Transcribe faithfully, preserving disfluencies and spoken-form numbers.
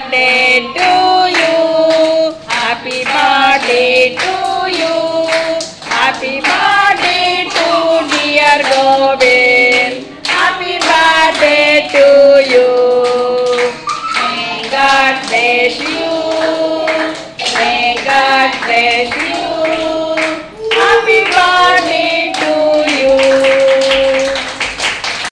birthday to you. Happy birthday to you. Happy birthday to dear Govind. Happy birthday to you. May God bless you. May God bless you.